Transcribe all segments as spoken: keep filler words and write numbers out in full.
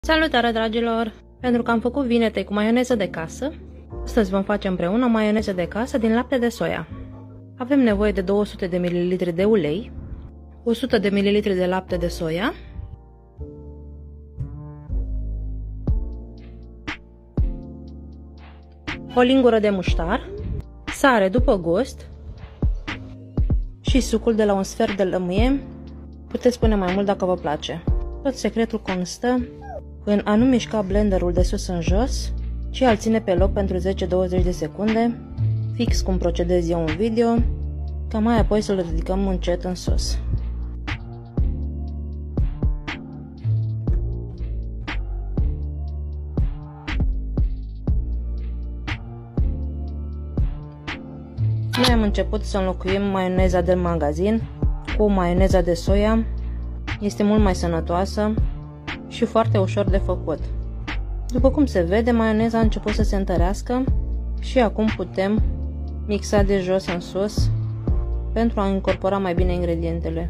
Salutare, dragilor! Pentru că am făcut vinete cu maioneză de casă, astăzi vom face împreună maioneză de casă din lapte de soia. Avem nevoie de două sute de mililitri de ulei, o sută de mililitri de lapte de soia, o lingură de muștar, sare după gust și sucul de la un sfert de lămâie. Puteți pune mai mult dacă vă place. Tot secretul constă în a nu mișca blenderul de sus în jos, ci a-l ține pe loc pentru zece douăzeci de secunde, fix cum procedez eu în video, ca mai apoi să-l ridicăm încet în sus. Noi am început să înlocuim maioneza de magazin cu maioneza de soia. Este mult mai sănătoasă și foarte ușor de făcut. După cum se vede, maioneza a început să se întărească și acum putem mixa de jos în sus pentru a incorpora mai bine ingredientele.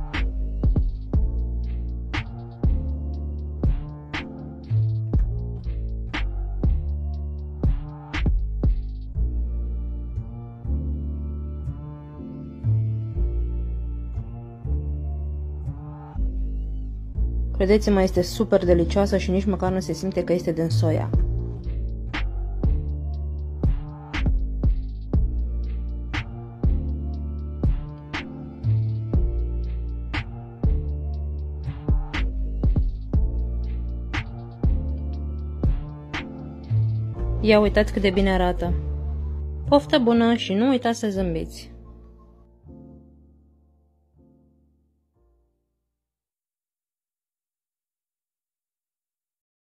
Credeți-mă, este super delicioasă și nici măcar nu se simte că este din soia. Ia uitați cât de bine arată! Poftă bună și nu uitați să zâmbiți!